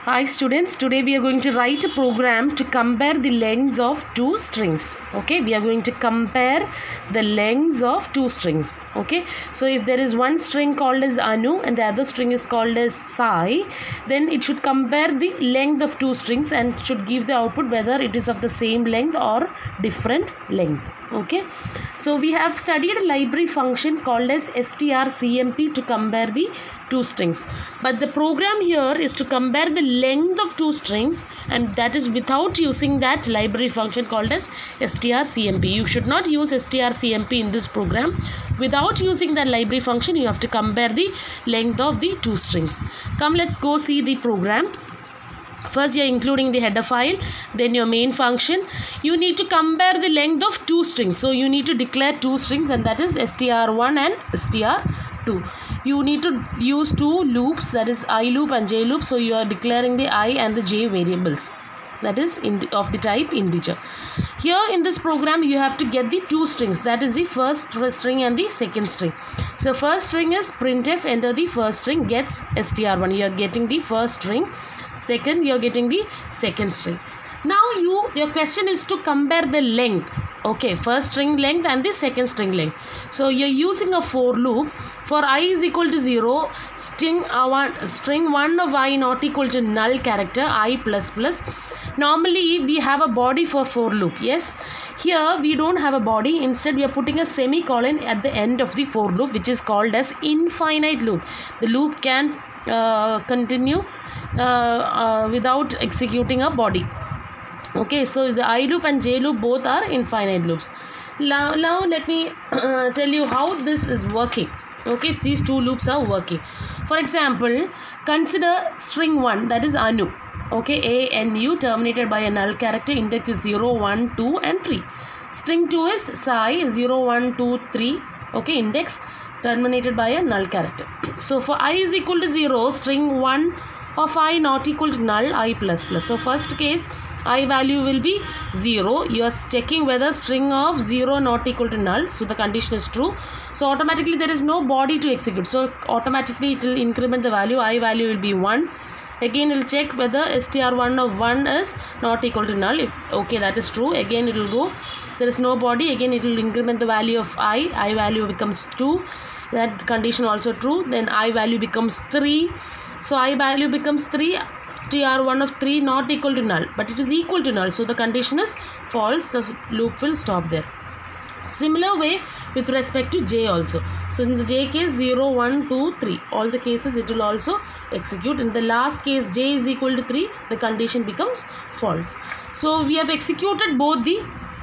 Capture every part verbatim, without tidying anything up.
Hi students, today we are going to write a program to compare the lengths of two strings. Okay, we are going to compare the lengths of two strings. Okay, so if there is one string called as Anu and the other string is called as Sai, then it should compare the length of two strings and should give the output whether it is of the same length or different length. Okay, so we have studied a library function called as strcmp to compare the two strings, but the program here is to compare the length of two strings, and that is without using that library function called as strcmp. You should not use strcmp in this program. Without using that library function, you have to compare the length of the two strings. Come, let's go see the program. First, you are including the header file, then your main function. You need to compare the length of two strings. So you need to declare two strings, and that is S T R one and S T R two. You need to use two loops, that is I loop and J loop. So you are declaring the I and the J variables, that is in of the type integer. Here in this program, you have to get the two strings, that is the first string and the second string. So first string is printf, enter the first string, gets S T R one. You are getting the first string. Second, you are getting the second string. Now you your question is to compare the length. Okay, first string length and the second string length. So you are using a for loop. For I is equal to zero, string uh, one string one of I not equal to null character I plus plus. Normally we have a body for for loop. Yes, here we don't have a body. Instead, we are putting a semicolon at the end of the for loop, which is called as infinite loop. The loop can uh, continue uh, uh, without executing a body. Okay, so the I loop and J loop both are infinite loops. Now, now let me uh, tell you how this is working. Okay, these two loops are working. For example, consider string one, that is Anu. Okay, A N U terminated by a null character, index is zero, one, two and three. String two is Sai, zero, one, two, three. Okay, index terminated by a null character. So for I is equal to zero, string one of I not equal to null, I plus plus. So first case, I value will be zero. You are checking whether string of zero not equal to null. So the condition is true. So automatically there is no body to execute. So automatically it will increment the value. I value will be one. Again it will check whether S T R one of one is not equal to null. If okay, that is true. Again it will go. There is no body. Again it will increment the value of I. I value becomes two. That condition also true. Then I value becomes three. So I value becomes three, S T R one of three not equal to null, but it is equal to null. So the condition is false. The loop will stop there. Similar way with respect to J also. So in the J case, zero, one, two, three. All the cases it will also execute. In the last case, J is equal to three, the condition becomes false. So we have executed both the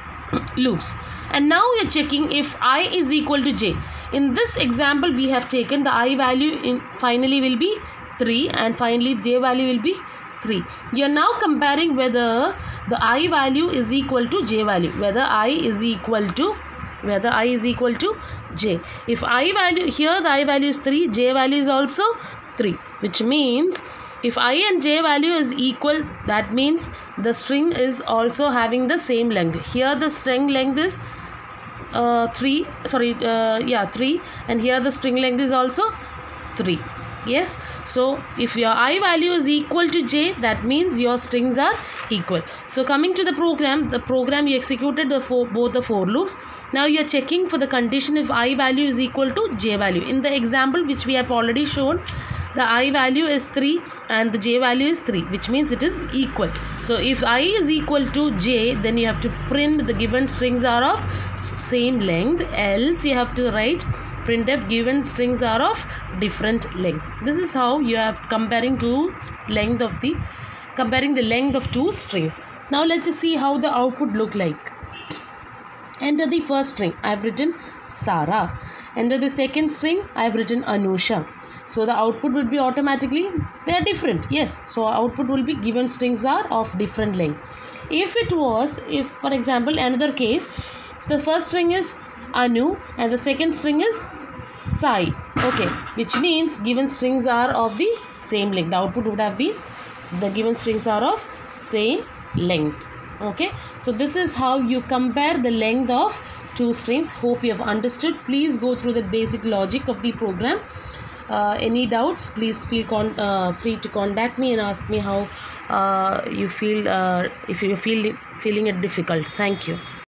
loops. And now we are checking if I is equal to J. In this example, we have taken the I value in finally will be three and finally J value will be three. You are now comparing whether the I value is equal to J value, whether I is equal to whether I is equal to J. If I value here, the I value is three, J value is also three, which means if I and J value is equal, that means the string is also having the same length. Here the string length is uh, three, sorry, uh, yeah, three, and here the string length is also three. Yes, so if your I value is equal to J, that means your strings are equal. So coming to the program, the program you executed the four, both the four loops. Now you are checking for the condition if I value is equal to J value. In the example which we have already shown, the I value is three and the J value is three, which means it is equal. So if I is equal to J, then you have to print the given strings are of same length, else you have to write printf given strings are of different length. This is how you have comparing two length of the comparing the length of two strings. Now let us see how the output look like. Enter the first string. I have written Sarah. Enter the second string. I have written Anusha. So the output would be automatically, they are different. Yes, so output will be given strings are of different length. If it was, if for example another case, if the first string is Anu and the second string is Sai, okay, which means given strings are of the same length. The output would have been the given strings are of same length. Okay, so this is how you compare the length of two strings. Hope you have understood. Please go through the basic logic of the program. Uh, any doubts, please feel con- uh, free to contact me and ask me how uh, you feel, uh, if you feel feeling it difficult. Thank you.